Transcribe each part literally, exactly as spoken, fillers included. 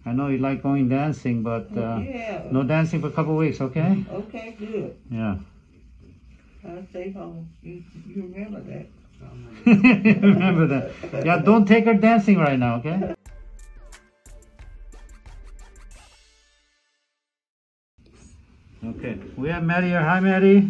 I know you like going dancing, but uh, yeah. no dancing for a couple of weeks, okay? Okay, good. Yeah. I'll stay home. You, you remember that. Remember that. Yeah, don't take her dancing right now, okay? Okay, we have Maddie here. Hi, Maddie.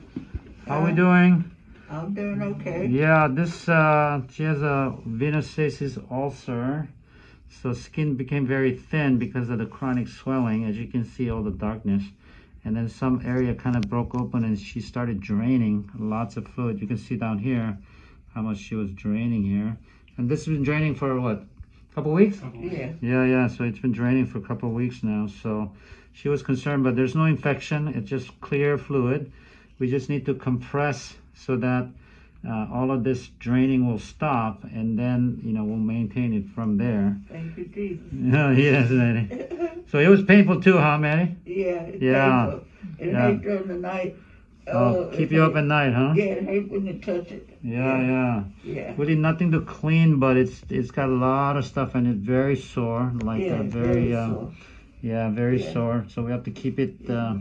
How we doing? I'm doing okay. Yeah, this, uh, she has a venous stasis ulcer. So skin became very thin because of the chronic swelling. As you can see, all the darkness. And then some area kind of broke open and she started draining lots of fluid. You can see down here how much she was draining here. And this has been draining for what? A couple weeks? Yeah. Yeah, yeah. So it's been draining for a couple of weeks now. So she was concerned, but there's no infection. It's just clear fluid. We just need to compress so that uh, all of this draining will stop, and then, you know, we'll maintain it from there. Thank you, Jesus. Oh, yes, Maddie. So it was painful too, huh, Maddie? Yeah. It's Yeah. painful. It Yeah. hate during the night. Oh, keep you up at night, huh? Yeah, it hate when you touch it. Yeah, yeah. Yeah. Really nothing to clean, but it's it's got a lot of stuff in it. Very sore, like Yeah, uh, it's very, very uh, sore. yeah, very Yeah. sore. So we have to keep it uh,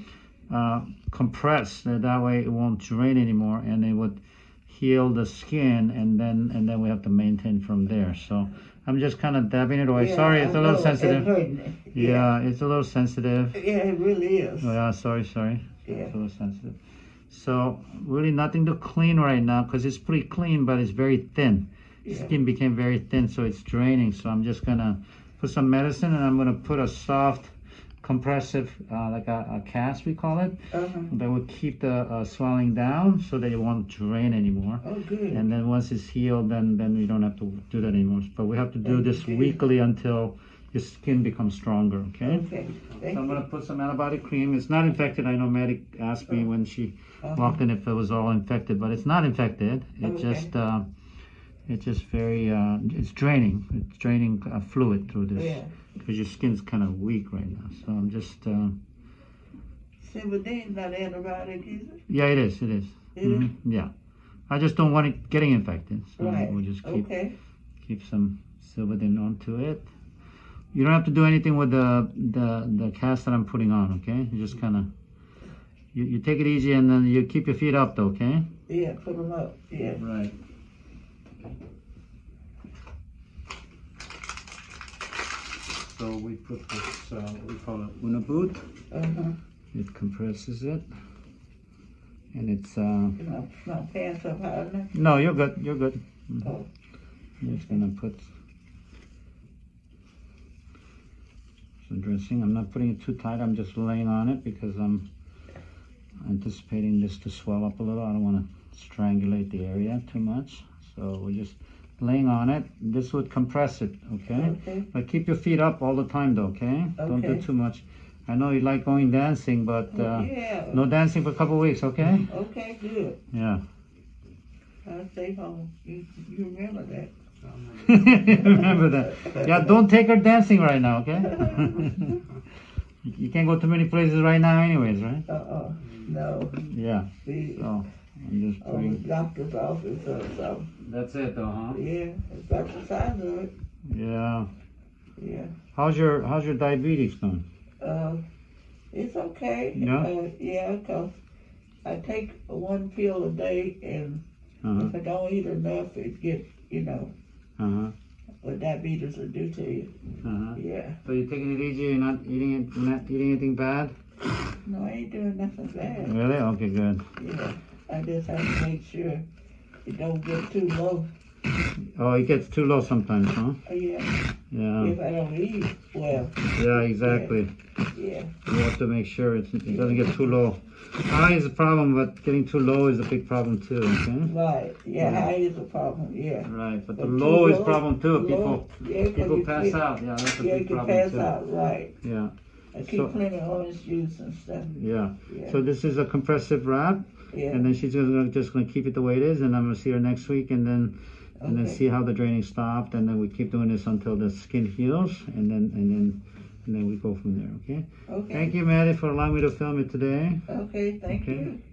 uh, compressed. That that way it won't drain anymore, and it would heal the skin, and then and then we have to maintain from there. So I'm just kind of dabbing it away. Yeah, Sorry, I it's a little know, sensitive. it's hurting it. Yeah, it's a little sensitive. Yeah, it really is. Oh, yeah, sorry, sorry. Yeah. It's a little sensitive. So really nothing to clean right now because it's pretty clean, but it's very thin. Yeah. Skin became very thin, so it's draining. So I'm just gonna put some medicine, and I'm gonna put a soft compressive, uh, like a, a cast we call it, Uh-huh. that will keep the uh, swelling down so that it won't drain anymore. Oh, good. And then once it's healed, then then we don't have to do that anymore. But we have to do Thank this you. weekly until your skin becomes stronger. Okay. Okay. Thank So I'm you. gonna put some antibiotic cream. It's not infected. I know Maddie asked me when she Uh-huh. walked in if it was all infected, but it's not infected. It Okay. just uh, it's just very uh, it's draining. It's draining uh, fluid through this Yeah. because your skin's kind of weak right now. So I'm just uh, Cyberdine, not antibiotic either. yeah, it is. It is. It is? Mhm, yeah. I just don't want it getting infected. So Right. we'll just keep Okay. keep some Silvadin onto it. You don't have to do anything with the the, the cast that I'm putting on, okay? You just kind of, you, you take it easy, and then you keep your feet up though, okay? Yeah, put them up. Yeah. Right. So we put this, uh, what we call it, Unaboot. Uh-huh. It compresses it. And it's, uh, You know, my pants up high enough. no, you're good, you're good. Mhm. Oh. I'm just gonna put some dressing. I'm not putting it too tight, I'm just laying on it because I'm anticipating this to swell up a little. I don't want to strangulate the area too much. So we're just laying on it. This would compress it, okay? Okay. But keep your feet up all the time though, okay? Don't do Okay. too much. I know you like going dancing, but uh, Yeah. no dancing for a couple of weeks, okay? Okay, good. Yeah. I'll stay home. You, you remember that. Remember that. Yeah, don't take her dancing right now, okay? You can't go to many places right now anyways, right? Uh-uh. No. Yeah. The So I'm just oh, putting. doctor's office or something. That's it though, huh? Yeah. That's the size of it. Yeah. Yeah. How's your How's your diabetes going? Uh, it's okay. Yeah? Uh, yeah, because I take one pill a day, and Uh if I don't eat enough, it get, you know, huh. Uh huh. what diabetes will do to you. Uh huh. Yeah. So you're taking it easy. You're not eating it. You're not eating anything bad. No, I ain't doing nothing bad. Really? Okay, good. Yeah. I just have to make sure it don't get too low. Oh, it gets too low sometimes, huh? Oh, yeah. Yeah. If I don't eat well. Yeah, exactly. Yeah. You have to make sure it's, it doesn't get too low. High is a problem, but getting too low is a big problem too. Okay. Right. Yeah, Yeah. high is a problem. Yeah. Right, but the But too low is low- problem too. low- People yeah, 'cause people you pass keep- out. Yeah, that's a Yeah, you big can problem pass too. out. Right. Yeah, I keep So- plenty of orange juice and stuff. yeah. Yeah. So this is a compressive wrap, Yeah. and then she's gonna just gonna keep it the way it is, and I'm gonna see her next week, and then and then Okay. see how the draining stopped, and then we keep doing this until the skin heals, and then and then and then we go from there. Okay. Okay. Thank you, Maddie, for allowing me to film it today. Okay. Thank Okay. you.